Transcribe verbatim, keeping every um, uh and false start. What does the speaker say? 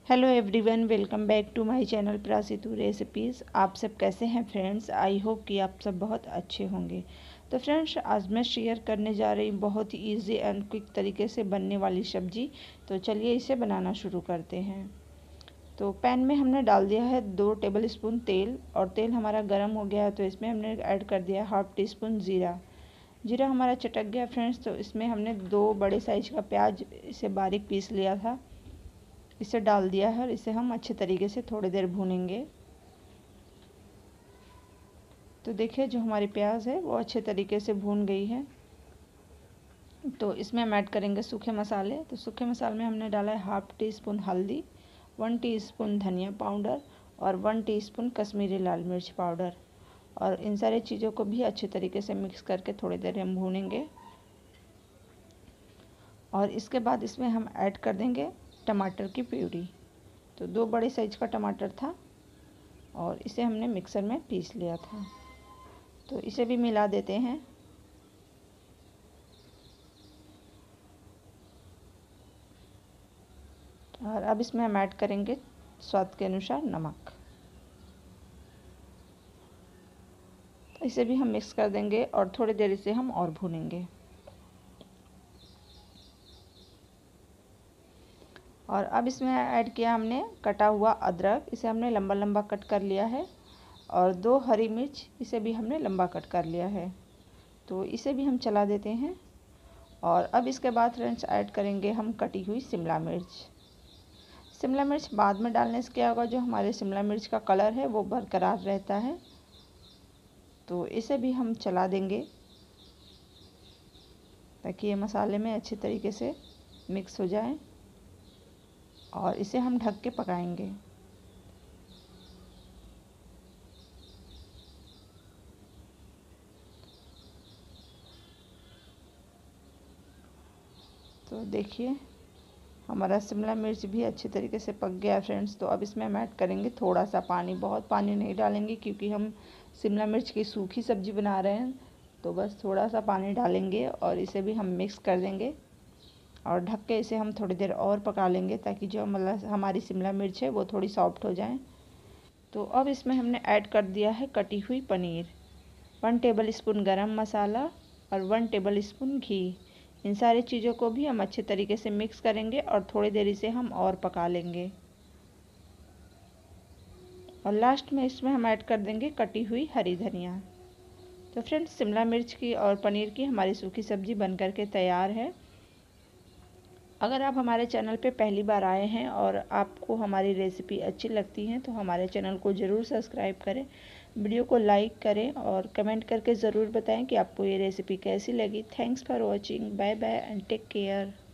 Hello everyone, welcome back to my channel Prasitu recipes. आप सब कैसे हैं फ्रेंड्स? आई होप कि आप सब बहुत अच्छे होंगे। तो फ्रेंड्स, आज मैं शेयर करने जा रही हूँ बहुत ही ईजी एंड क्विक तरीके से बनने वाली सब्जी। तो चलिए इसे बनाना शुरू करते हैं। तो पैन में हमने डाल दिया है दो टेबल स्पून तेल, और तेल हमारा गर्म हो गया है तो इसमें हमने ऐड कर दिया है हाफ टी स्पून ज़ीरा। जीरा हमारा चटक गया फ्रेंड्स, तो इसमें हमने दो बड़े साइज का प्याज इसे बारीक पीस लिया था, इसे डाल दिया है और इसे हम अच्छे तरीके से थोड़ी देर भूनेंगे। तो देखिए, जो हमारी प्याज है वो अच्छे तरीके से भून गई है। तो इसमें हम ऐड करेंगे सूखे मसाले। तो सूखे मसाले में हमने डाला है हाफ टी स्पून हल्दी, वन टीस्पून धनिया पाउडर और वन टीस्पून कश्मीरी लाल मिर्च पाउडर। और इन सारी चीज़ों को भी अच्छे तरीके से मिक्स करके थोड़ी देर हम भूनेंगे। और इसके बाद इसमें हम ऐड कर देंगे टमाटर की प्यूरी। तो दो बड़े साइज का टमाटर था और इसे हमने मिक्सर में पीस लिया था। तो इसे भी मिला देते हैं। और अब इसमें हम ऐड करेंगे स्वाद के अनुसार नमक। तो इसे भी हम मिक्स कर देंगे और थोड़ी देर इसे हम और भूनेंगे। और अब इसमें ऐड किया हमने कटा हुआ अदरक, इसे हमने लंबा लंबा कट कर लिया है। और दो हरी मिर्च, इसे भी हमने लंबा कट कर लिया है। तो इसे भी हम चला देते हैं। और अब इसके बाद फ्रेंड्स ऐड करेंगे हम कटी हुई शिमला मिर्च। शिमला मिर्च बाद में डालने से क्या होगा, जो हमारे शिमला मिर्च का कलर है वो बरकरार रहता है। तो इसे भी हम चला देंगे ताकि ये मसाले में अच्छे तरीके से मिक्स हो जाए। और इसे हम ढक के पकाएंगे। तो देखिए, हमारा शिमला मिर्च भी अच्छे तरीके से पक गया फ्रेंड्स। तो अब इसमें हम ऐड करेंगे थोड़ा सा पानी। बहुत पानी नहीं डालेंगे क्योंकि हम शिमला मिर्च की सूखी सब्ज़ी बना रहे हैं। तो बस थोड़ा सा पानी डालेंगे और इसे भी हम मिक्स कर देंगे। और ढक के इसे हम थोड़ी देर और पका लेंगे ताकि जो मतलब हमारी शिमला मिर्च है वो थोड़ी सॉफ्ट हो जाए। तो अब इसमें हमने ऐड कर दिया है कटी हुई paneer, one table spoon garam masala और वन टेबल स्पून घी। इन सारी चीज़ों को भी हम अच्छे तरीके से मिक्स करेंगे और थोड़ी देर इसे हम और पका लेंगे। और लास्ट में इसमें हम ऐड कर देंगे कटी हुई हरी धनिया। तो फ्रेंड्स, शिमला मिर्च की और पनीर की हमारी सूखी सब्ज़ी बन कर के तैयार है। अगर आप हमारे चैनल पे पहली बार आए हैं और आपको हमारी रेसिपी अच्छी लगती है तो हमारे चैनल को ज़रूर सब्सक्राइब करें, वीडियो को लाइक करें और कमेंट करके ज़रूर बताएं कि आपको ये रेसिपी कैसी लगी। Thanks for watching. Bye bye and take care.